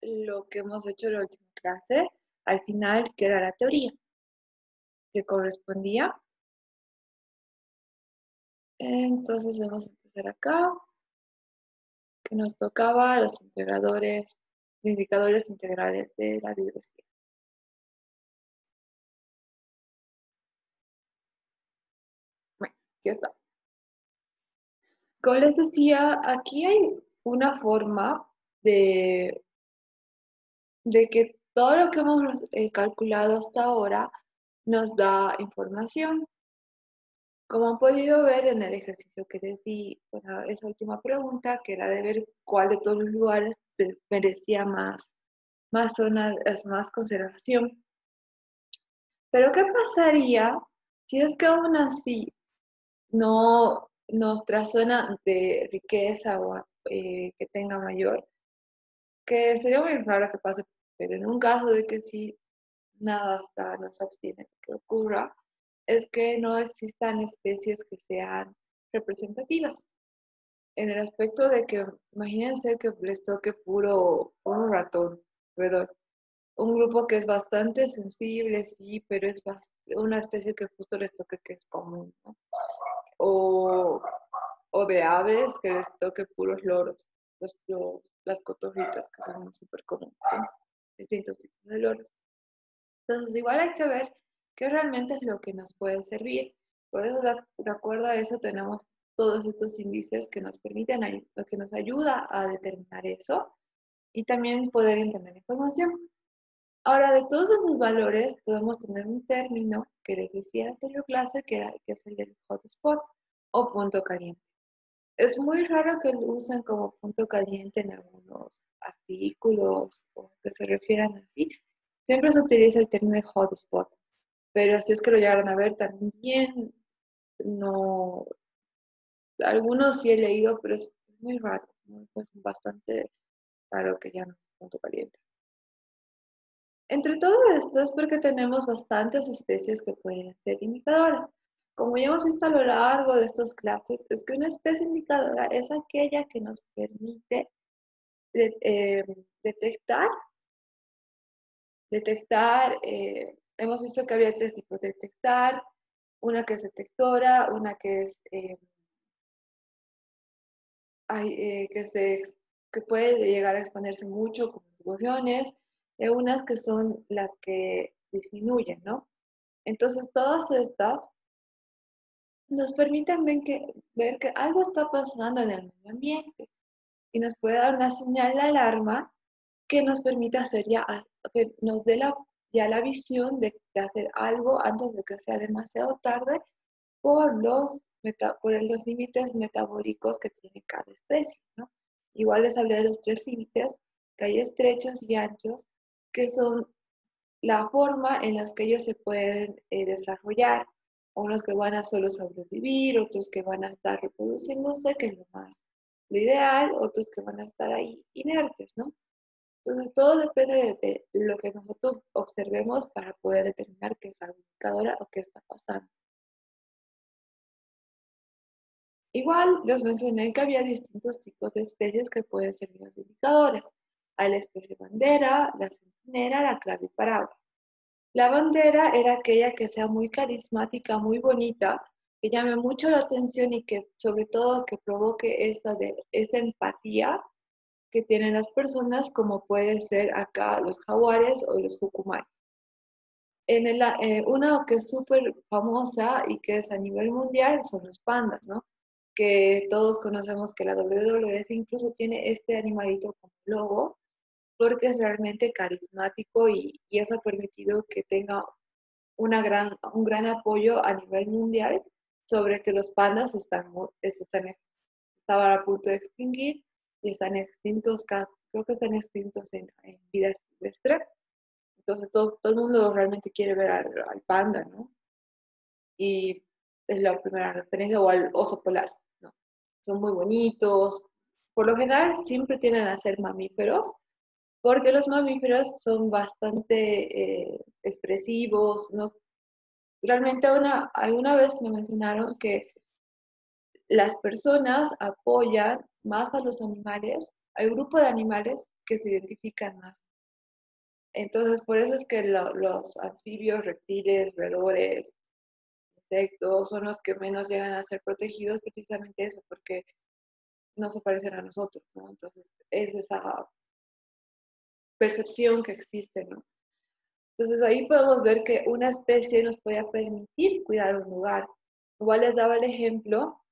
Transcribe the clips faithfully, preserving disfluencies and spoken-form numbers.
lo que hemos hecho en la última clase, al final, que era la teoría, que correspondía. Entonces vamos a empezar acá, que nos tocaba los integradores, los indicadores integrales de la biodiversidad. Bueno, aquí está. Como les decía, aquí hay una forma de, de que todo lo que hemos eh, calculado hasta ahora nos da información. Como han podido ver en el ejercicio que les di, bueno, esa última pregunta, que era de ver cuál de todos los lugares merecía más, más zona, más conservación. Pero ¿qué pasaría si es que aún así no nuestra zona de riqueza o eh, que tenga mayor, que sería muy raro que pase, pero en un caso de que sí, nada hasta nos abstiene que ocurra, es que no existan especies que sean representativas. En el aspecto de que, imagínense que les toque puro un ratón, roedor. Un grupo que es bastante sensible, sí, pero es una especie que justo les toque que es común, ¿no? O, o de aves que les toque puros loros, los, los, las cotorritas que son súper comunes, ¿sí? Distintos tipos de loros. Entonces, igual hay que ver qué realmente es lo que nos puede servir. Por eso, de, de acuerdo a eso, tenemos todos estos índices que nos permiten, que nos ayuda a determinar eso y también poder entender la información. Ahora, de todos esos valores, podemos tener un término que les decía en la anterior clase, que, era, que es el del hotspot o punto caliente. Es muy raro que lo usen como punto caliente en algunos artículos o que se refieran así. Siempre se utiliza el término de hotspot, pero si es que lo llegaron a ver también, no, algunos sí he leído, pero es muy raro, ¿no? Es bastante raro que ya no sea punto caliente. Entre todo esto es porque tenemos bastantes especies que pueden ser indicadoras. Como ya hemos visto a lo largo de estas clases, es que una especie indicadora es aquella que nos permite de, eh, detectar, detectar, eh, hemos visto que había tres tipos de detectar, una que es detectora, una que es eh, hay, eh, que, se, que puede llegar a exponerse mucho, como los gorriones, y unas que son las que disminuyen, ¿no? Entonces, todas estas nos permiten ver que, ver que algo está pasando en el medio ambiente y nos puede dar una señal de alarma que nos permite hacer ya, que nos dé la, ya la visión de, de hacer algo antes de que sea demasiado tarde por los, meta, por los límites metabólicos que tiene cada especie, ¿no? Igual les hablé de los tres límites, que hay estrechos y anchos, que son la forma en la que ellos se pueden eh, desarrollar, unos que van a solo sobrevivir, otros que van a estar reproduciéndose, que es lo más, lo ideal, otros que van a estar ahí inertes, ¿no? Entonces, todo depende de, de lo que nosotros observemos para poder determinar qué es algo indicadora o qué está pasando. Igual, les mencioné que había distintos tipos de especies que pueden ser los indicadores. Hay la especie bandera, la centinela, la clavípara. La bandera era aquella que sea muy carismática, muy bonita, que llame mucho la atención y que sobre todo que provoque esta, de, esta empatía que tienen las personas, como puede ser acá los jaguares o los jucumares. En el, eh, una que es súper famosa y que es a nivel mundial son los pandas, ¿no? Que todos conocemos que la W W F incluso tiene este animalito como logo, porque es realmente carismático y, y eso ha permitido que tenga una gran, un gran apoyo a nivel mundial sobre que los pandas están, están, estaban a punto de extinguir y están extintos, creo que están extintos en, en vida silvestre. Entonces todo, todo el mundo realmente quiere ver al, al panda, ¿no? Y es la primera referencia, o al oso polar, ¿no? Son muy bonitos. Por lo general siempre tienden a ser mamíferos, porque los mamíferos son bastante eh, expresivos. ¿No? Realmente una, alguna vez me mencionaron que las personas apoyan más a los animales al grupo de animales que se identifican más. Entonces, por eso es que lo, los anfibios, reptiles, roedores, insectos son los que menos llegan a ser protegidos, precisamente eso, porque no se parecen a nosotros, ¿no? Entonces, es esa percepción que existe, ¿no? Entonces, ahí podemos ver que una especie nos puede permitir cuidar un lugar. Igual les daba el ejemplo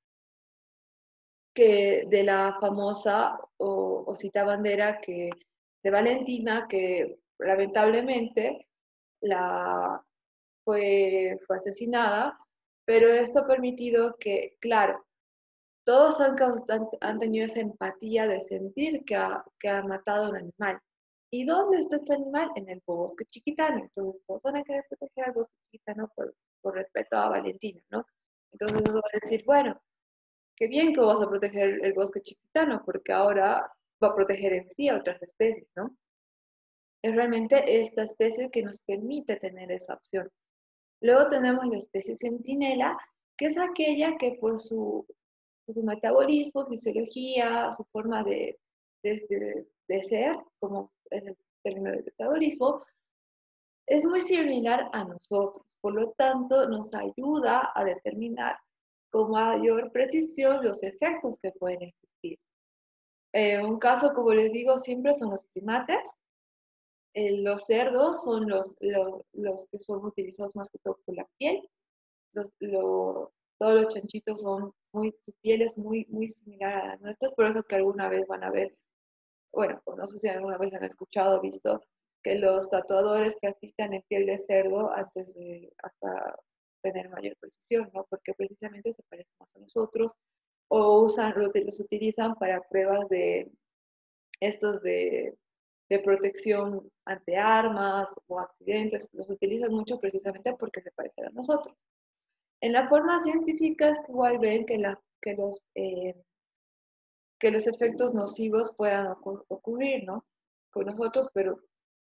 que de la famosa o, osita bandera que, de Valentina, que lamentablemente la, fue, fue asesinada, pero esto ha permitido que, claro, todos han, causado, han tenido esa empatía de sentir que ha, que ha matado a un animal. ¿Y dónde está este animal? En el bosque chiquitano. Entonces todos van a querer proteger al bosque chiquitano por, por respeto a Valentina, ¿no? Entonces uno va a decir, bueno, qué bien que vas a proteger el bosque chiquitano, porque ahora va a proteger en sí a otras especies, ¿no? Es realmente esta especie que nos permite tener esa opción. Luego tenemos la especie centinela, que es aquella que por su, por su metabolismo, fisiología, su forma de, de, de, de ser, como es el término de metabolismo, es muy similar a nosotros. Por lo tanto, nos ayuda a determinar con mayor precisión los efectos que pueden existir. Eh, un caso, como les digo, siempre son los primates. Eh, los cerdos son los, los, los, que son utilizados más que todo por la piel. Los, lo, todos los chanchitos son muy, su piel es muy, muy similar a la nuestra, por eso que alguna vez van a ver, bueno, no sé si alguna vez han escuchado o visto que los tatuadores practican en piel de cerdo antes de hasta tener mayor precisión, ¿no? Porque precisamente se parecen más a nosotros, o usan, los utilizan para pruebas de estos de, de protección ante armas o accidentes, los utilizan mucho precisamente porque se parecen a nosotros. En la forma científica es que igual ven que, la, que, los, eh, que los efectos nocivos puedan ocur ocurrir, ¿no? Con nosotros, pero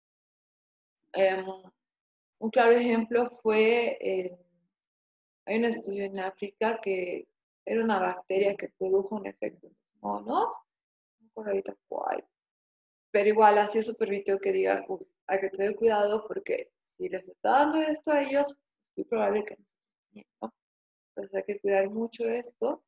eh, un claro ejemplo fue, eh, hay un estudio en África que era una bacteria que produjo un efecto en los monos, no recuerdo ahorita cuál, pero igual así eso permitió que digan, hay que tener cuidado porque si les está dando esto a ellos, es muy probable que nosotros también, ¿no? Entonces hay que cuidar mucho esto.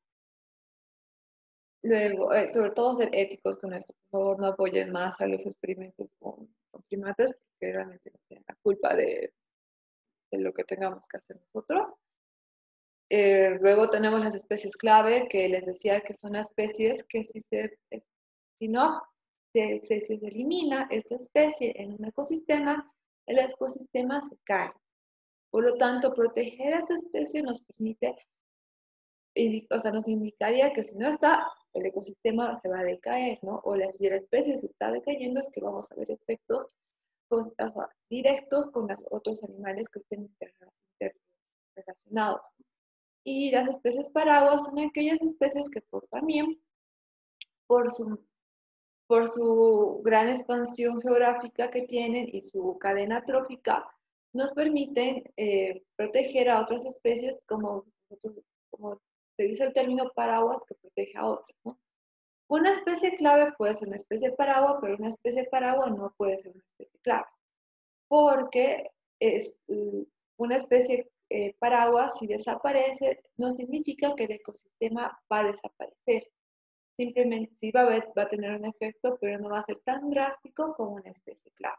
Luego, eh, sobre todo ser éticos con esto. Por favor, no apoyen más a los experimentos con, con primates, porque realmente no tienen la culpa de, de lo que tengamos que hacer nosotros. Eh, luego tenemos las especies clave, que les decía que son especies que si, se, si no se, se, se elimina esta especie en un ecosistema, el ecosistema se cae. Por lo tanto, proteger a esta especie nos permite, o sea, nos indicaría que si no está, el ecosistema se va a decaer, ¿no? O la, si la especie se está decayendo, es que vamos a ver efectos pues, o sea, directos con los otros animales que estén interrelacionados. Y las especies paraguas son aquellas especies que por, también, por su, por su gran expansión geográfica que tienen y su cadena trófica, nos permiten eh, proteger a otras especies como, como se dice el término paraguas, que protege a otras, ¿no? Una especie clave puede ser una especie paraguas, pero una especie paraguas no puede ser una especie clave, porque es una especie eh, paraguas, si desaparece, no significa que el ecosistema va a desaparecer. Simplemente sí va a, haber, va a tener un efecto, pero no va a ser tan drástico como una especie clave.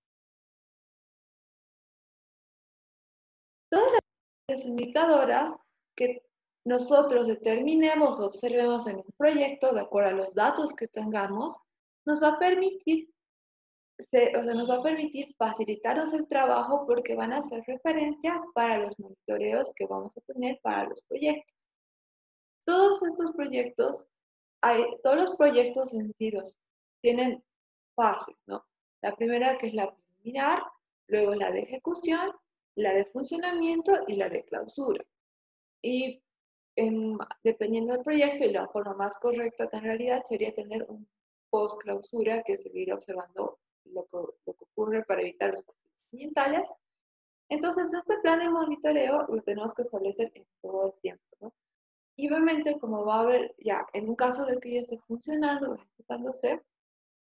Todas las especies indicadoras que nosotros determinemos o observemos en un proyecto, de acuerdo a los datos que tengamos, nos va a permitir Se, o sea, nos va a permitir facilitarnos el trabajo porque van a hacer referencia para los monitoreos que vamos a tener para los proyectos. Todos estos proyectos, hay, todos los proyectos en sí tienen fases, ¿no? La primera que es la preliminar, luego la de ejecución, la de funcionamiento y la de clausura. Y en, dependiendo del proyecto y la forma más correcta en realidad sería tener un post clausura que seguir observando lo que, lo que ocurre para evitar los conflictos ambientales. Entonces, este plan de monitoreo lo tenemos que establecer en todo el tiempo, ¿no? Y obviamente, como va a haber, ya, en un caso de que ya esté funcionando o ejecutándose,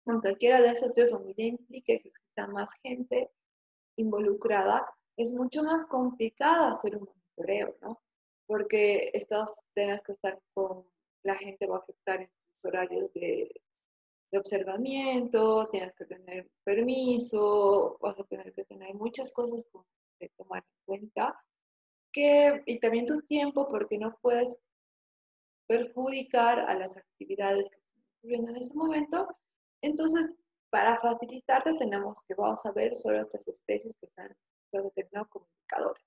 en cualquiera de esas tres donde ya implique que exista más gente involucrada, es mucho más complicado hacer un monitoreo, ¿no? Porque estás, tienes que estar con la gente, va a afectar en tus horarios de, de observamiento, tienes que tener permiso, vas a tener que tener muchas cosas que tomar en cuenta, que, y también tu tiempo, porque no puedes perjudicar a las actividades que están ocurriendo en ese momento. Entonces, para facilitarte, tenemos que vamos a ver solo estas especies que están determinadas como indicadores.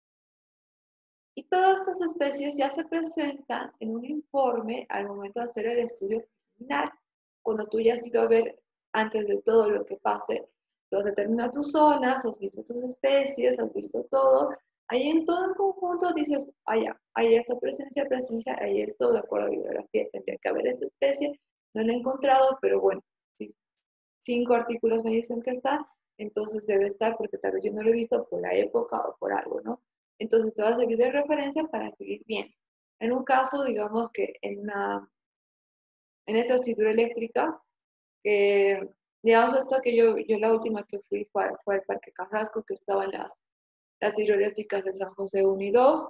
Y todas estas especies ya se presentan en un informe al momento de hacer el estudio preliminar. Cuando tú ya has ido a ver antes de todo lo que pase, tú has determinado tus zonas, has visto tus especies, has visto todo. Ahí en todo el conjunto dices, ah, ya, hay esta presencia, presencia, hay esto, de acuerdo a la bibliografía, tendría que haber esta especie. No la he encontrado, pero bueno, si cinco artículos me dicen que está, entonces debe estar porque tal vez yo no lo he visto por la época o por algo, ¿no? Entonces te va a servir de referencia para seguir bien. En un caso, digamos que en, una, en estas hidroeléctricas, que digamos esto que yo, yo la última que fui fue, fue al Parque Carrasco, que estaban las, las hidroeléctricas de San José uno y dos,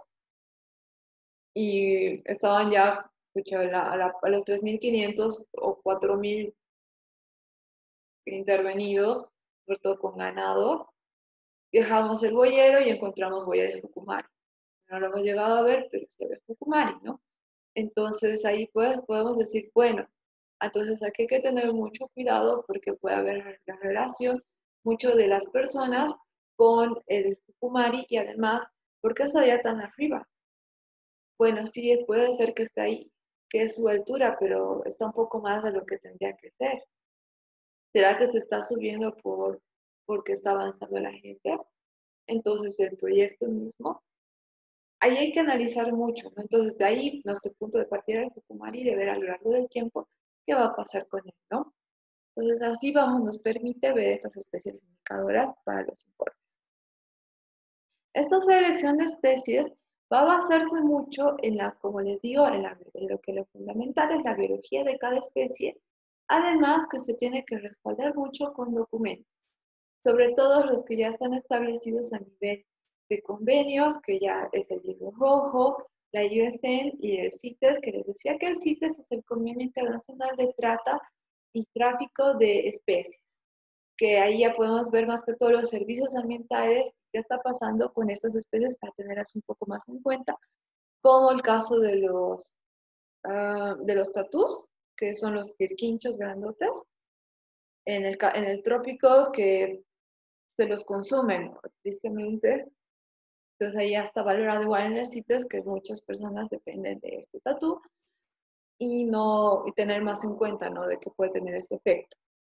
y estaban ya escucha, a, la, a, la, a los tres mil quinientos o cuatro mil intervenidos, sobre todo con ganado. Dejamos el boyero y encontramos huella de Jucumari. No lo hemos llegado a ver, pero se ve Jucumari, ¿no? Entonces ahí pues, podemos decir, bueno, entonces aquí hay que tener mucho cuidado porque puede haber la relación mucho de las personas con el Jucumari y además, ¿por qué estaría tan arriba? Bueno, sí, puede ser que está ahí, que es su altura, pero está un poco más de lo que tendría que ser. ¿Será que se está subiendo por, porque está avanzando la gente? Entonces, del proyecto mismo, ahí hay que analizar mucho, ¿no? Entonces, de ahí, nuestro punto de partida del Jucumari, de ver a lo largo del tiempo qué va a pasar con él, ¿no? Entonces, así vamos, nos permite ver estas especies indicadoras para los informes. Esta selección de especies va a basarse mucho en la, como les digo, en, la, en lo que lo fundamental es la biología de cada especie, además que se tiene que respaldar mucho con documentos, sobre todo los que ya están establecidos a nivel de convenios, que ya es el Libro Rojo, la U S N y el CITES, que les decía que el CITES es el Convenio Internacional de Trata y Tráfico de Especies, que ahí ya podemos ver más que todos los servicios ambientales que está pasando con estas especies para tenerlas un poco más en cuenta, como el caso de los, uh, de los tatús, que son los quirquinchos grandotes, en el, en el trópico que se los consumen, tristemente. Entonces ahí ya está valorado igual en el CITES que muchas personas dependen de este tatú y, no, y tener más en cuenta, ¿no? De que puede tener este efecto.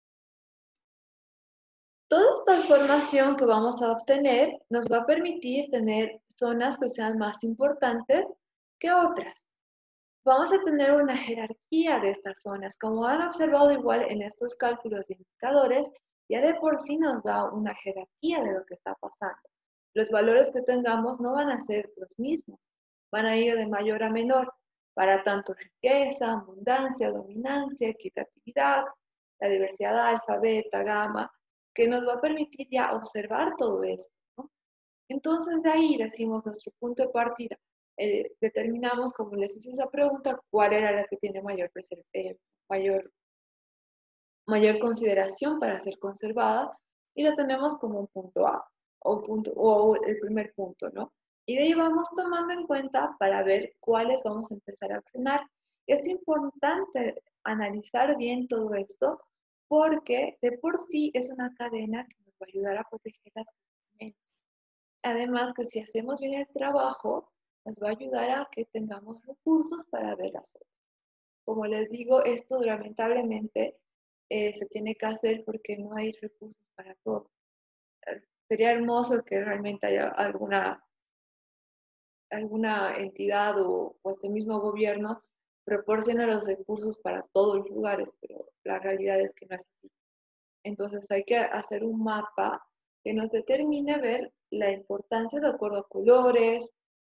Toda esta información que vamos a obtener nos va a permitir tener zonas que sean más importantes que otras. Vamos a tener una jerarquía de estas zonas. Como han observado igual en estos cálculos de indicadores, ya de por sí nos da una jerarquía de lo que está pasando. Los valores que tengamos no van a ser los mismos, van a ir de mayor a menor, para tanto riqueza, abundancia, dominancia, equitatividad, la diversidad alfa, beta, gamma, que nos va a permitir ya observar todo esto, ¿no? Entonces de ahí decimos nuestro punto de partida. Eh, determinamos, como les hice esa pregunta, cuál era la que tiene mayor, eh, mayor, mayor consideración para ser conservada y lo tenemos como un punto A o, punto, o el primer punto, ¿no? Y de ahí vamos tomando en cuenta para ver cuáles vamos a empezar a accionar. Es importante analizar bien todo esto porque de por sí es una cadena que nos va a ayudar a proteger las especies. Además que si hacemos bien el trabajo, nos va a ayudar a que tengamos recursos para ver las otras. Como les digo, esto lamentablemente eh, se tiene que hacer porque no hay recursos para todo. Sería hermoso que realmente haya alguna, alguna entidad o, o este mismo gobierno proporcione los recursos para todos los lugares, pero la realidad es que no es así. Entonces hay que hacer un mapa que nos determine ver la importancia de acuerdo a colores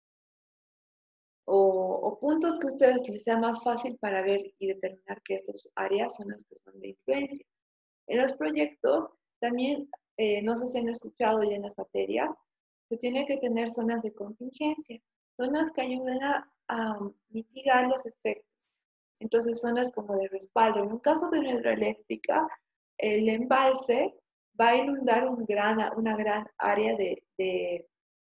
o, o puntos que a ustedes les sea más fácil para ver y determinar que estas áreas son las que son de influencia. En los proyectos también, eh, no sé si han escuchado ya en las materias, se tiene que tener zonas de contingencia, zonas que ayuden a, a mitigar los efectos. Entonces, zonas como de respaldo. En un caso de una hidroeléctrica, el embalse va a inundar un gran, una gran área de, de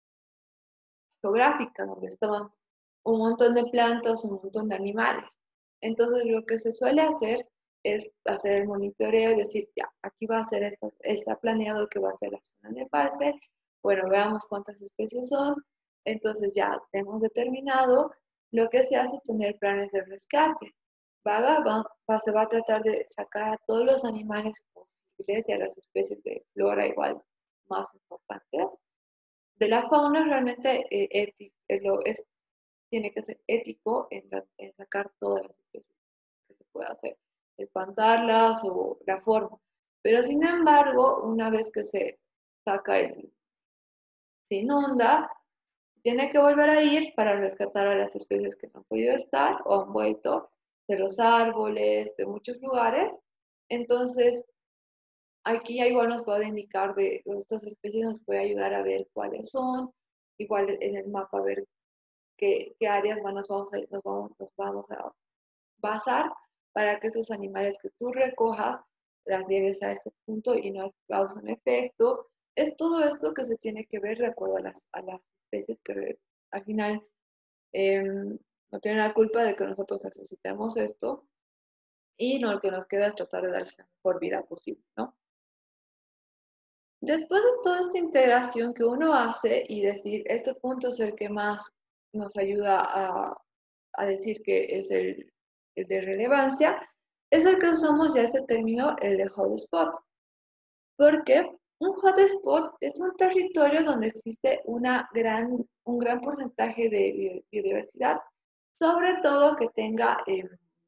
geográfica, donde estaban un montón de plantas, un montón de animales. Entonces, lo que se suele hacer es hacer el monitoreo y decir, ya, aquí va a ser, esta, está planeado que va a ser la zona de embalse, bueno, veamos cuántas especies son, entonces ya hemos determinado, lo que se hace es tener planes de rescate. Va, va, va, se va a tratar de sacar a todos los animales posibles y a las especies de flora igual más importantes. De la fauna realmente eh, ético, es lo, es, tiene que ser ético en, la, en sacar todas las especies que se pueda hacer, espantarlas o la forma. Pero sin embargo, una vez que se saca el, se inunda, tiene que volver a ir para rescatar a las especies que no han podido estar o han vuelto de los árboles, de muchos lugares. Entonces, aquí ya igual nos puede indicar de estas especies, nos puede ayudar a ver cuáles son, igual en el mapa ver qué, qué áreas nos vamos, a, nos, vamos, nos vamos a basar para que esos animales que tú recojas las lleves a ese punto y no causen efecto. Es todo esto que se tiene que ver de acuerdo a las, a las especies que al final eh, no tienen la culpa de que nosotros necesitemos esto y no, lo que nos queda es tratar de darle la mejor vida posible, ¿no? Después de toda esta integración que uno hace y decir, este punto es el que más nos ayuda a, a decir que es el, el de relevancia, es el que usamos ya ese término, el de hotspot. Porque un hotspot es un territorio donde existe una gran, un gran porcentaje de biodiversidad, sobre todo que tenga eh,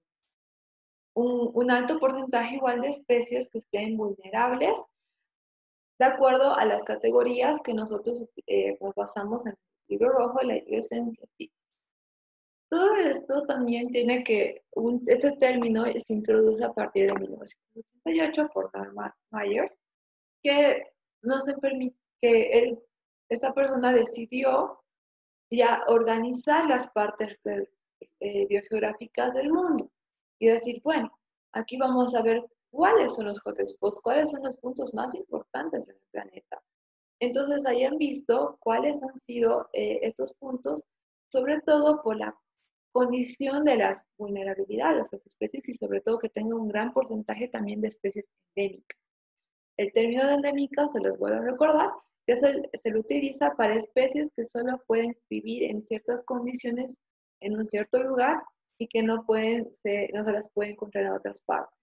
un, un alto porcentaje igual de especies que estén vulnerables de acuerdo a las categorías que nosotros eh, nos basamos en el libro rojo, la U S N C. Todo esto también tiene que, un, este término se introduce a partir de mil novecientos ochenta y ocho por Norman Myers, que no se permite, que él, esta persona decidió ya organizar las partes de, eh, biogeográficas del mundo y decir, bueno, aquí vamos a ver cuáles son los hotspots, cuáles son los puntos más importantes en el planeta. Entonces hayan visto cuáles han sido eh, estos puntos, sobre todo por la condición de las vulnerabilidades de las especies y sobre todo que tenga un gran porcentaje también de especies endémicas. El término de endémica, se los vuelvo a recordar, que se, se lo utiliza para especies que solo pueden vivir en ciertas condiciones en un cierto lugar y que no, pueden ser, no se las puede encontrar en otras partes.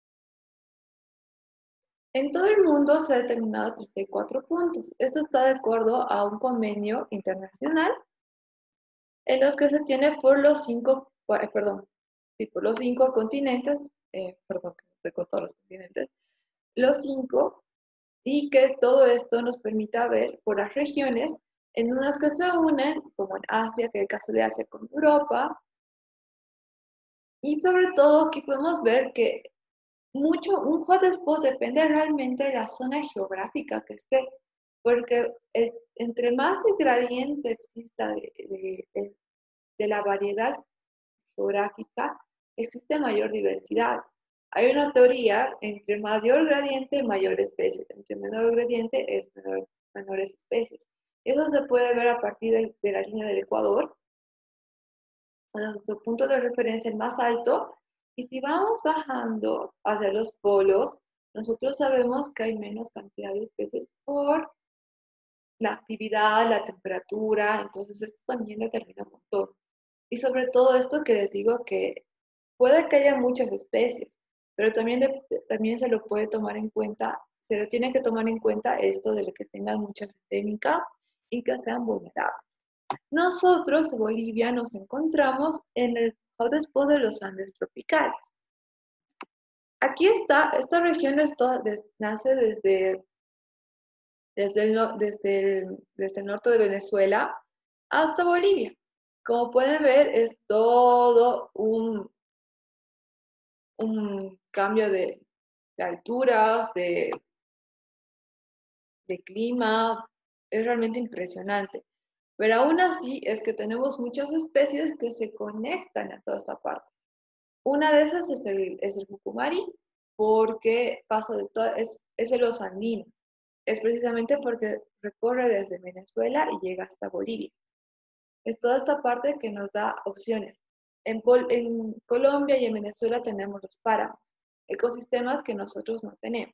En todo el mundo se han determinado treinta y cuatro puntos. Esto está de acuerdo a un convenio internacional en los que se tiene por los cinco, eh, perdón, sí, por los cinco continentes, eh, perdón, que no estoy con todos los continentes, los cinco, y que todo esto nos permita ver por las regiones en unas que se unen, como en Asia, que es el caso de Asia con Europa, y sobre todo aquí podemos ver que mucho, un hotspot depende realmente de la zona geográfica que esté, porque el, entre más de gradiente exista de, de, de, de la variedad geográfica, existe mayor diversidad. Hay una teoría, entre mayor gradiente, mayor especie, entre menor gradiente es menor, menores especies. Eso se puede ver a partir de, de la línea del Ecuador, o sea, su punto de referencia el más alto, y si vamos bajando hacia los polos, nosotros sabemos que hay menos cantidad de especies por la actividad, la temperatura, entonces esto también determina un montón. Y sobre todo esto que les digo que puede que haya muchas especies, pero también, de, también se lo puede tomar en cuenta, se lo tiene que tomar en cuenta esto de que tengan muchas endémicas y que sean vulnerables. Nosotros, Bolivia, nos encontramos en el hotspot de los Andes tropicales. Aquí está, esta región está, des, nace desde, desde, el, desde, el, desde el norte de Venezuela hasta Bolivia. Como pueden ver, es todo un, un cambio de, de alturas, de, de clima, es realmente impresionante. Pero aún así es que tenemos muchas especies que se conectan a toda esta parte. Una de esas es el, es el Jucumari, porque pasa de todo, es, es el oso andino. Es precisamente porque recorre desde Venezuela y llega hasta Bolivia. Es toda esta parte que nos da opciones. En, Pol en Colombia y en Venezuela tenemos los páramos, ecosistemas que nosotros no tenemos.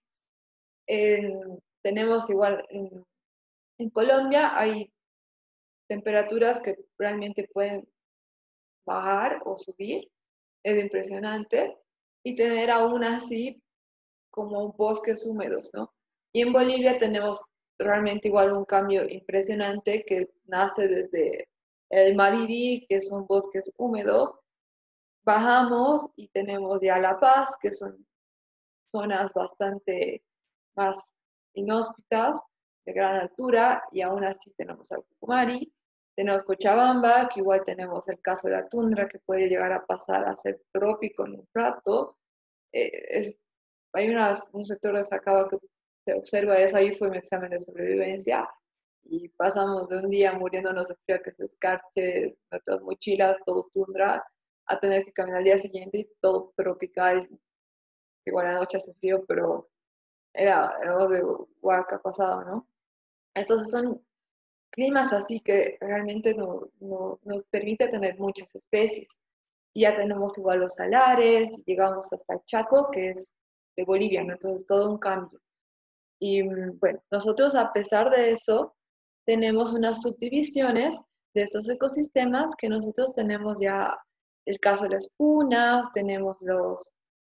En, tenemos igual, en, en Colombia hay temperaturas que realmente pueden bajar o subir, es impresionante, y tener aún así como bosques húmedos, ¿no? Y en Bolivia tenemos realmente igual un cambio impresionante que nace desde el Madiri, que son bosques húmedos, bajamos y tenemos ya La Paz, que son zonas bastante más inhóspitas, de gran altura, y aún así tenemos al Pucumari, tenemos Cochabamba, que igual tenemos el caso de la tundra, que puede llegar a pasar a ser trópico en un rato. Eh, es, hay unas, un sector destacado que se observa eso, ahí fue mi examen de sobrevivencia, y pasamos de un día muriéndonos de frío que se escarche nuestras mochilas, todo tundra, a tener que caminar al día siguiente y todo tropical, igual a la noche hace frío, pero era, era algo de huaca pasado, ¿no? Entonces son climas así que realmente no, no, nos permite tener muchas especies. Y ya tenemos igual los salares, y llegamos hasta el Chaco, que es de Bolivia, ¿no? Entonces todo un cambio. Y bueno, nosotros a pesar de eso, tenemos unas subdivisiones de estos ecosistemas que nosotros tenemos ya el caso de las punas, tenemos los,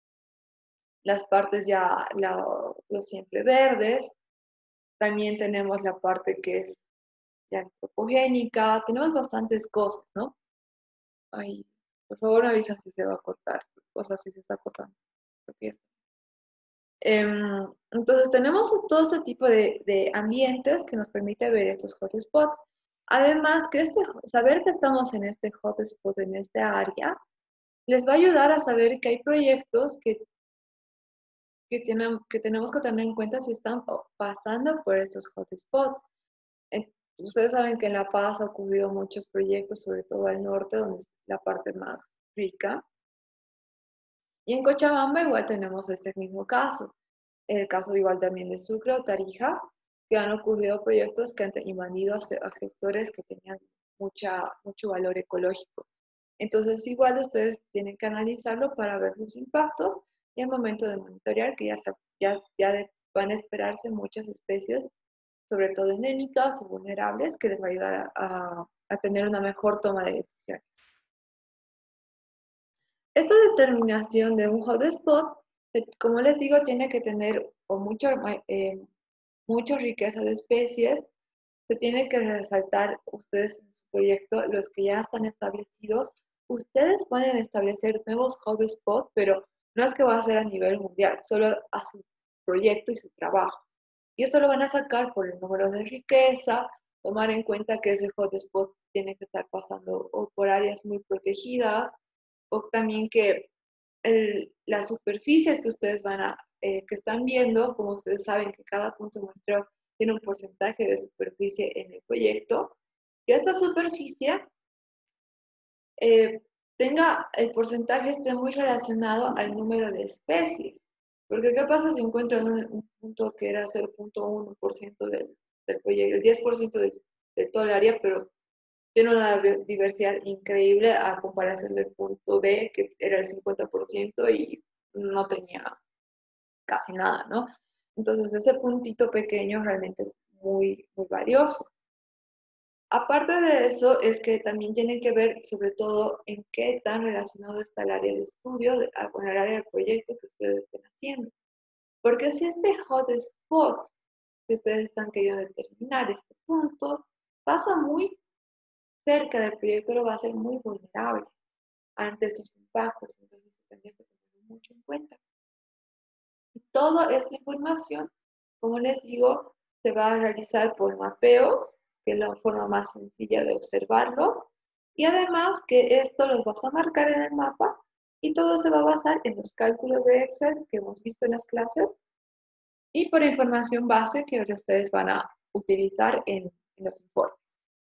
las partes ya, la, los siempre verdes, también tenemos la parte que es ya antropogénica, tenemos bastantes cosas, ¿no? Ay, por favor me avisan si se va a cortar, o sea, si se está cortando. Porque está. Eh, entonces tenemos todo este tipo de, de ambientes que nos permite ver estos hotspots. Además, que este, saber que estamos en este hotspot, en esta área, les va a ayudar a saber que hay proyectos que, que, tienen, que tenemos que tener en cuenta si están pasando por estos hotspots. Ustedes saben que en La Paz ha ocurrido muchos proyectos, sobre todo al norte, donde es la parte más rica. Y en Cochabamba igual tenemos este mismo caso. El caso igual también de Sucre o Tarija, que han ocurrido proyectos que han invadido a sectores que tenían mucha, mucho valor ecológico. Entonces igual ustedes tienen que analizarlo para ver sus impactos y al momento de monitorear que ya, ya, ya van a esperarse muchas especies, sobre todo endémicas o vulnerables, que les va a ayudar a, a tener una mejor toma de decisiones. Esta determinación de un hotspot, como les digo, tiene que tener o mucha, eh, mucha riqueza de especies. Se tiene que resaltar ustedes en su proyecto los que ya están establecidos. Ustedes pueden establecer nuevos hotspots, pero no es que va a ser a nivel mundial, solo a su proyecto y su trabajo. Y esto lo van a sacar por el número de riqueza, tomar en cuenta que ese hotspot tiene que estar pasando o por áreas muy protegidas, o también que el, la superficie que ustedes van a, eh, que están viendo, como ustedes saben que cada punto muestreo tiene un porcentaje de superficie en el proyecto, que esta superficie eh, tenga, el porcentaje esté muy relacionado al número de especies. Porque ¿qué pasa si encuentran un, un punto que era cero punto uno por ciento del, del proyecto, el diez por ciento de, de todo el área, pero tiene una diversidad increíble a comparación del punto D, que era el cincuenta por ciento y no tenía casi nada, ¿no? Entonces ese puntito pequeño realmente es muy, muy valioso. Aparte de eso, es que también tienen que ver sobre todo en qué tan relacionado está el área de estudio de, con el área del proyecto que ustedes estén haciendo. Porque si este hotspot que ustedes están queriendo determinar, este punto, pasa muy cerca del proyecto, lo va a ser muy vulnerable ante estos impactos. Entonces se tendría que tener mucho en cuenta. Y toda esta información, como les digo, se va a realizar por mapeos, que es la forma más sencilla de observarlos, y además que esto los vas a marcar en el mapa Y todo se va a basar en los cálculos de Excel que hemos visto en las clases y por información base que ahora ustedes van a utilizar en, en los informes.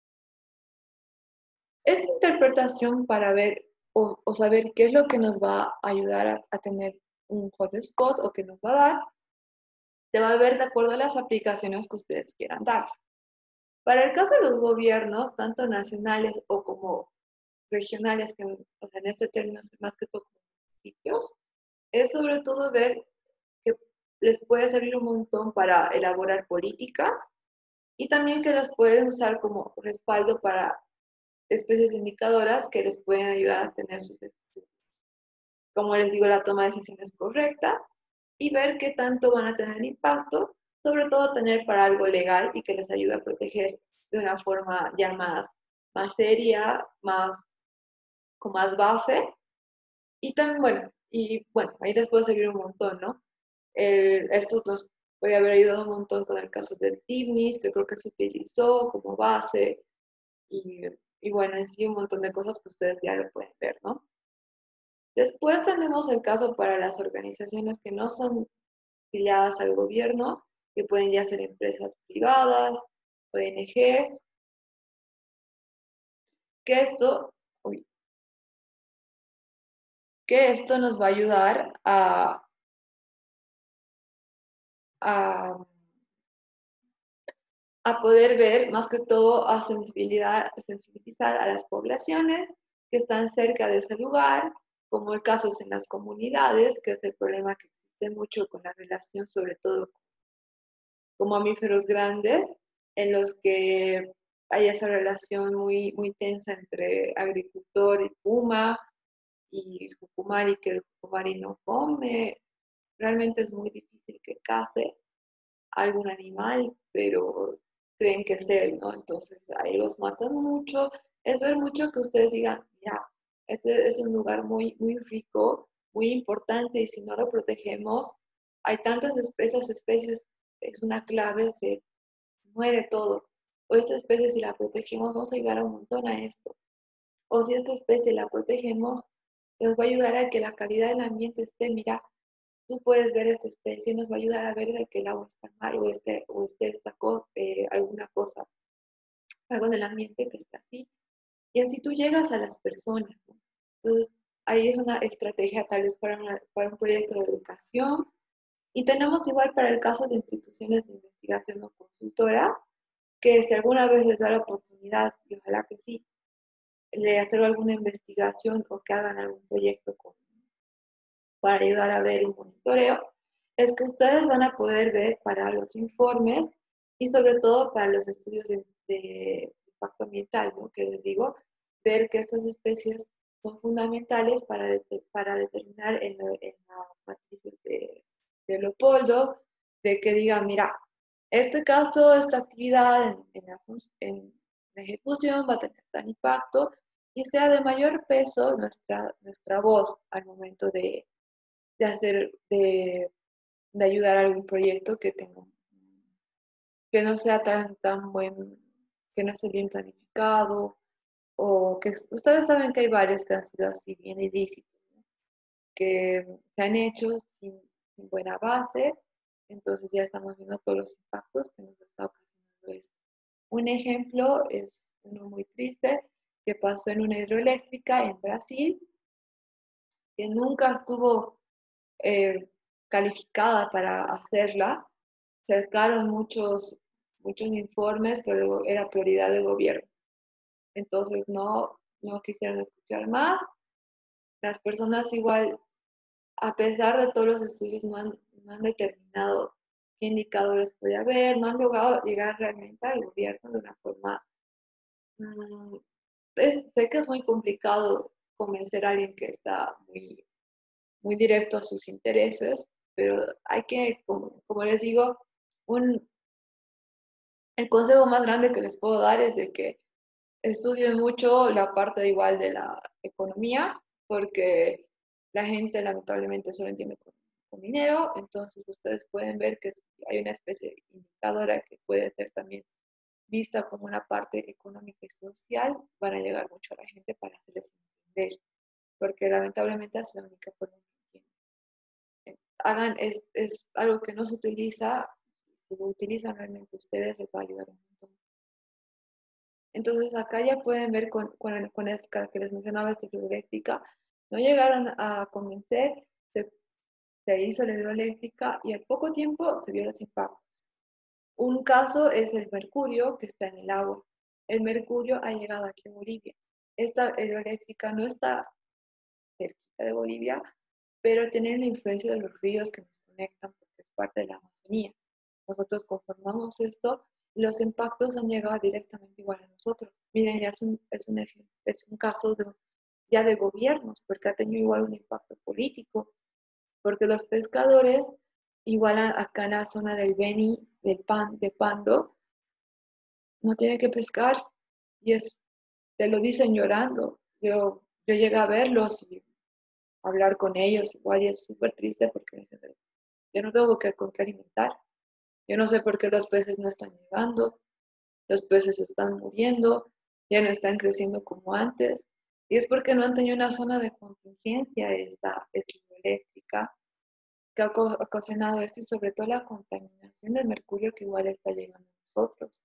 Esta interpretación para ver o, o saber qué es lo que nos va a ayudar a, a tener un hotspot o que nos va a dar, se va a ver de acuerdo a las aplicaciones que ustedes quieran dar. Para el caso de los gobiernos, tanto nacionales o como regionales, que o sea, en este término es más que todo como municipios, es sobre todo ver que les puede servir un montón para elaborar políticas y también que las pueden usar como respaldo para especies indicadoras que les pueden ayudar a tener sus, como les digo, la toma de decisiones correcta y ver qué tanto van a tener impacto, sobre todo tener para algo legal y que les ayude a proteger de una forma ya más, más seria, más, con más base. Y también, bueno, y bueno, ahí les puede servir un montón, ¿no? El, esto nos puede haber ayudado un montón con el caso del TIBNIS, que creo que se utilizó como base, y, y bueno, en sí un montón de cosas que ustedes ya lo pueden ver, ¿no? Después tenemos el caso para las organizaciones que no son afiliadas al gobierno, que pueden ya ser empresas privadas, O N Ges, que esto, uy, que esto nos va a ayudar a, a, a poder ver, más que todo, a sensibilizar, sensibilizar a las poblaciones que están cerca de ese lugar, como el caso es en las comunidades, que es el problema que existe mucho con la relación, sobre todo con mamíferos grandes, en los que hay esa relación muy, muy tensa entre agricultor y puma, y el jucumari que el jucumari no come. Realmente es muy difícil que case algún animal, pero creen que es él, ¿no? Entonces ahí los matan mucho. Es ver mucho que ustedes digan, mira, este es un lugar muy, muy rico, muy importante, y si no lo protegemos, hay tantas especies, especies, es una clave, se muere todo. O esta especie, si la protegemos, vamos a ayudar un montón a esto. O si esta especie la protegemos, nos va a ayudar a que la calidad del ambiente esté, mira, tú puedes ver esta especie, nos va a ayudar a ver de que el agua está mal o esté, o esté esta co eh, alguna cosa, algo en el ambiente que está así. Y así tú llegas a las personas, ¿no? Entonces, ahí es una estrategia tal vez para, una, para un proyecto de educación. Y tenemos igual para el caso de instituciones de investigación o consultoras, que si alguna vez les da la oportunidad, y ojalá que sí, de hacer alguna investigación o que hagan algún proyecto con, para ayudar a ver un monitoreo, es que ustedes van a poder ver para los informes y sobre todo para los estudios de, de impacto ambiental, ¿no? Que les digo, ver que estas especies son fundamentales para, de, para determinar en, lo, en las matrices de, de Leopoldo, de que digan, mira, este caso, esta actividad en, en, la, en la ejecución va a tener tal impacto y sea de mayor peso nuestra, nuestra voz al momento de, de hacer, de, de ayudar a algún proyecto que tenga, que no sea tan, tan buen, que no esté bien planificado, o que ustedes saben que hay varios que han sido así bien ilícitos, ¿no? Que se han hecho sin, sin buena base, entonces ya estamos viendo todos los impactos que nos está ocasionando esto. Un ejemplo es uno muy triste que pasó en una hidroeléctrica en Brasil, que nunca estuvo eh, calificada para hacerla. Cercaron muchos, muchos informes, pero era prioridad del gobierno. Entonces no, no quisieron escuchar más. Las personas igual, a pesar de todos los estudios, no han, no han determinado qué indicadores puede haber, no han logrado llegar realmente al gobierno de una forma... Mmm, es, sé que es muy complicado convencer a alguien que está muy, muy directo a sus intereses, pero hay que, como, como les digo, un, el consejo más grande que les puedo dar es de que estudien mucho la parte igual de la economía, porque la gente lamentablemente solo entiende con, con dinero, entonces ustedes pueden ver que hay una especie de indicadora que puede ser también vista como una parte económica y social, van a llegar mucho a la gente para hacerles entender. porque lamentablemente es la única forma que tienen. Hagan, es, es algo que no se utiliza, si lo utilizan realmente ustedes les va a ayudar un montón. Entonces acá ya pueden ver con, con, con esta que les mencionaba, esta hidroeléctrica, no llegaron a convencer, se, se hizo la hidroeléctrica y al poco tiempo se vio los impactos. Un caso es el mercurio que está en el agua. El mercurio ha llegado aquí a Bolivia. Esta hidroeléctrica no está cerquita de Bolivia, pero tiene la influencia de los ríos que nos conectan porque es parte de la Amazonía. Nosotros conformamos esto y los impactos han llegado directamente igual a nosotros. Miren, ya es un, es un, es un caso de, ya de gobiernos, porque ha tenido igual un impacto político, porque los pescadores, igual acá en la zona del Beni, del Pan, de Pando, no tienen que pescar y es, te lo dicen llorando. Yo, yo llegué a verlos y hablar con ellos, igual y es súper triste porque dicen, yo no tengo que, con qué alimentar. Yo no sé por qué los peces no están llegando, los peces están muriendo, ya no están creciendo como antes. Y es porque no han tenido una zona de contingencia esta, esta hidroeléctrica que ha ocasionado esto y sobre todo la contaminación del mercurio que igual está llegando a nosotros.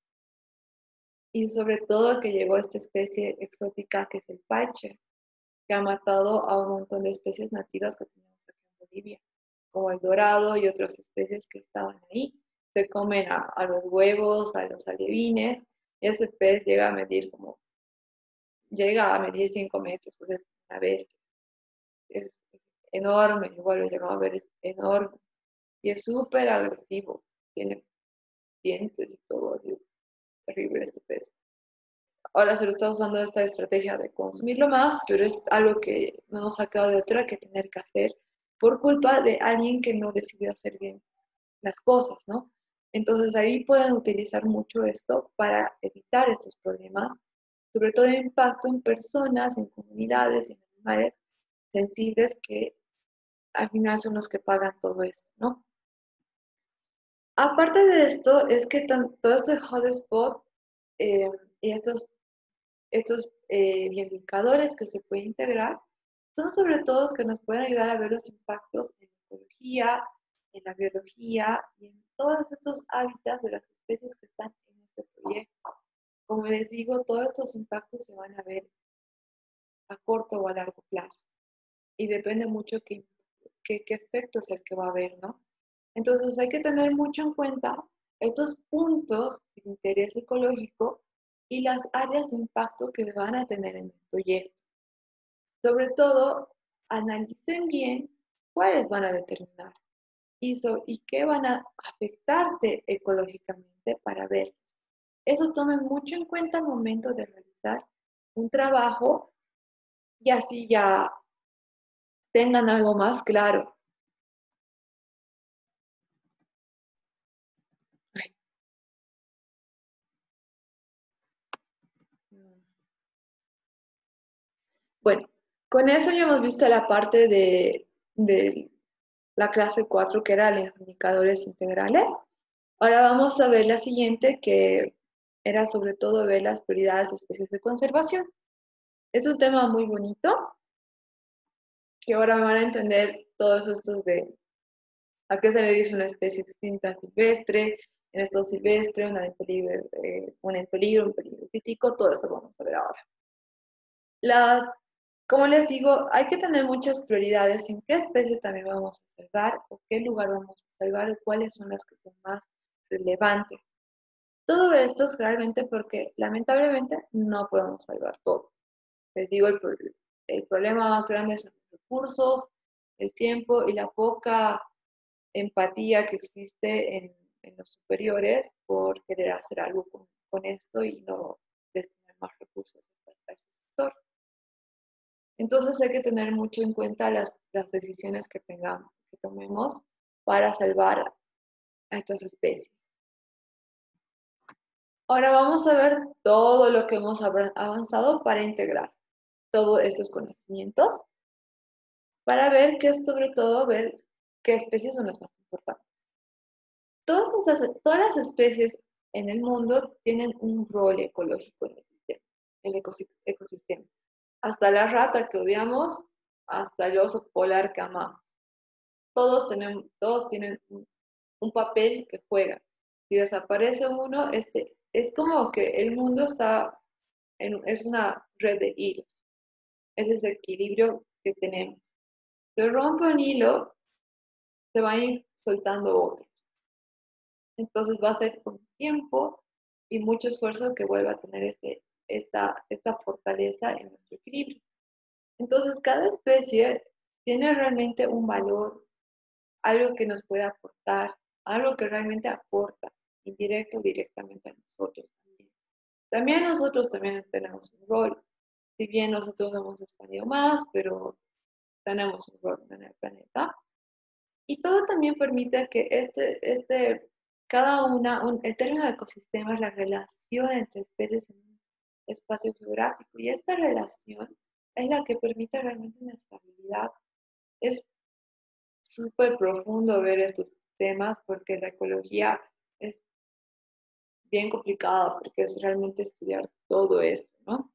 Y sobre todo que llegó esta especie exótica que es el paiche, que ha matado a un montón de especies nativas que tenemos aquí en Bolivia, como el dorado y otras especies que estaban ahí. Se comen a, a los huevos, a los alevines, y este pez llega a medir como, llega a medir cinco metros, entonces es una bestia. Es, es enorme, igual lo he llegado a ver, es enorme. Y es súper agresivo, tiene dientes y todo, así es terrible este pez. Ahora se lo está usando esta estrategia de consumirlo más, pero es algo que no nos ha quedado de otra que tener que hacer por culpa de alguien que no decidió hacer bien las cosas, ¿no? Entonces ahí pueden utilizar mucho esto para evitar estos problemas, sobre todo el impacto en personas, en comunidades, en animales sensibles que al final son los que pagan todo esto, ¿no? Aparte de esto, es que todo este hotspot eh, y estos estos eh, indicadores que se pueden integrar son sobre todo los que nos pueden ayudar a ver los impactos en la ecología, en la biología y en todos estos hábitats de las especies que están en este proyecto. Como les digo, todos estos impactos se van a ver a corto o a largo plazo y depende mucho qué, qué, qué efecto es el que va a haber, ¿no? Entonces hay que tener mucho en cuenta estos puntos de interés ecológico y las áreas de impacto que van a tener en el proyecto. Sobre todo, analicen bien cuáles van a determinar y, so, y qué van a afectarse ecológicamente para verlos. Eso tomen mucho en cuenta al momento de realizar un trabajo y así ya tengan algo más claro. Bueno, con eso ya hemos visto la parte de, de la clase cuatro, que era los indicadores integrales. Ahora vamos a ver la siguiente, que era sobre todo ver las prioridades de especies de conservación. Es un tema muy bonito, que ahora me van a entender todos estos de a qué se le dice una especie distinta silvestre, en estado silvestre, una en peligro, eh, una en peligro, un peligro crítico, todo eso vamos a ver ahora. La, como les digo, hay que tener muchas prioridades en qué especie también vamos a salvar, o qué lugar vamos a salvar, o cuáles son las que son más relevantes. Todo esto es realmente porque lamentablemente no podemos salvar todo. Les digo, el, el problema más grande son los recursos, el tiempo y la poca empatía que existe en, en los superiores por querer hacer algo con, con esto y no destinar más recursos a este sector. Entonces hay que tener mucho en cuenta las, las decisiones que tengamos, que tomemos para salvar a estas especies. Ahora vamos a ver todo lo que hemos avanzado para integrar todos estos conocimientos, para ver que es sobre todo ver qué especies son las más importantes. Todas las, todas las especies en el mundo tienen un rol ecológico en el sistema, el ecosistema. Hasta la rata que odiamos hasta el oso polar que amamos. Todos, tenemos, todos tienen un, un papel que juegan. Si desaparece uno, este, es como que el mundo está en, es una red de hilos. Ese es el equilibrio que tenemos. Se rompe un hilo, se van a ir soltando otros. Entonces va a ser con tiempo y mucho esfuerzo que vuelva a tener este, esta, esta fortaleza en nuestro equilibrio. Entonces cada especie tiene realmente un valor, algo que nos puede aportar, algo que realmente aporta, indirecto o directamente a nosotros también. También nosotros también tenemos un rol. Si bien nosotros hemos expandido más, pero tenemos un rol en el planeta. Y todo también permite que este, este, cada una, un, el término de ecosistema es la relación entre especies en un espacio geográfico. Y esta relación es la que permite realmente una estabilidad. Es súper profundo ver estos temas porque la ecología es bien complicada, porque es realmente estudiar todo esto, ¿no?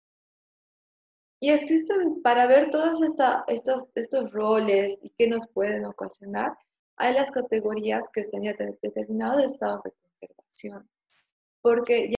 Y existen, para ver todos esta, estos, estos roles y qué nos pueden ocasionar, hay las categorías que se han determinado de estados de conservación. Porque